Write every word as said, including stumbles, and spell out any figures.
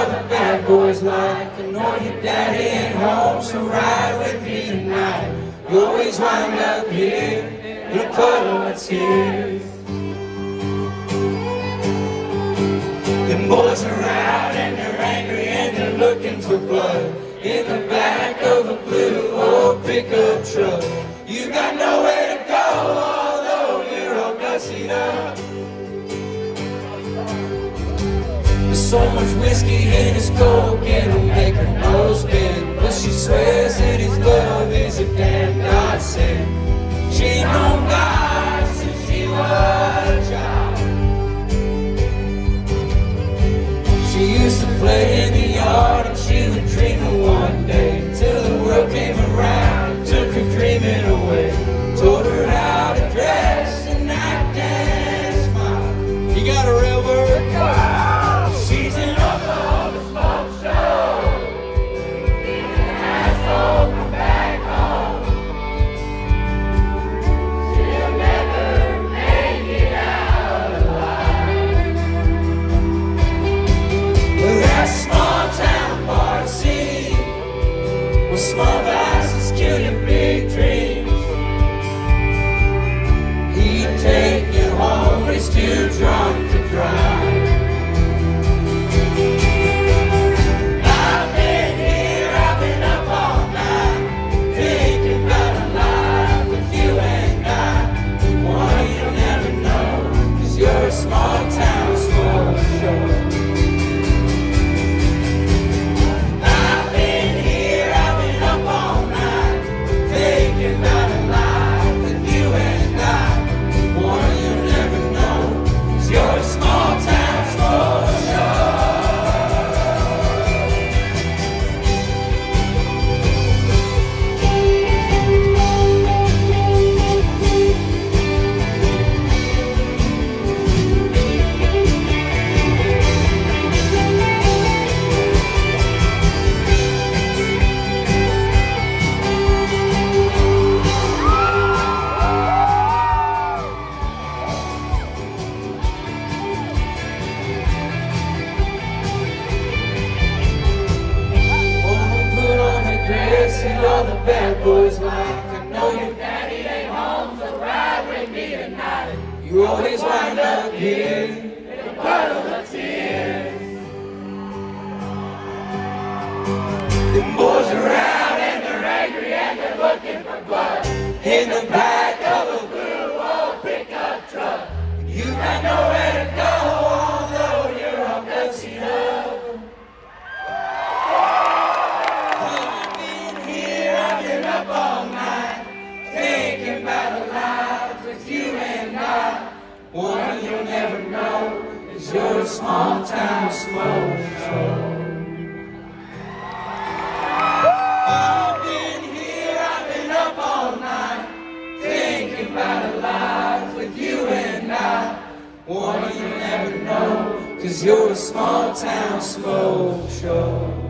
all the bad boys like. I know your daddy ain't home, so ride with me tonight. You always wind up here in a puddle of tears. Them boys are out and they're angry and they're looking for blood in the back of a blue old pickup truck. You got nowhere to go, although you're all gussied up. There's so much whiskey in his coke, it'll make her nose spin. But she swears that his love is a damn godsend. She ain't known God since she was a child. She used to play in the yard and she would dream of one day, till the world came around and took her dreaming away. Told her how to dress and act and smile. You got a real word? Wow. She's an Oklahoma smoke show. She's an asshole from back home. She'll never make it out alive. Well, that small town bar scene, where small vices kill your big dreams. He'd take you home, but he's too drunk to drive. I've been here, I've been up all night, thinking about a life with you and I. One you'll never know, 'cause you're a small town smoke show. I've been here, I've been up all night, thinking about a life with you and I. One you'll never know, 'cause you're a small town smoke show. And all the bad boys like. I know your daddy ain't home, so ride with me tonight. You always wind up here in a puddle of tears. Them boys are out and they're angry and they're looking for blood in the back of a blue old pickup truck. You got nowhere to go, although you're all gutsy up. Up all night, thinking about a life with you and I. One you'll never know, 'cause you're a small town smoke show. I've been here, I've been up all night, thinking about a life with you and I. One you'll never know, 'cause you're a small town smoke show.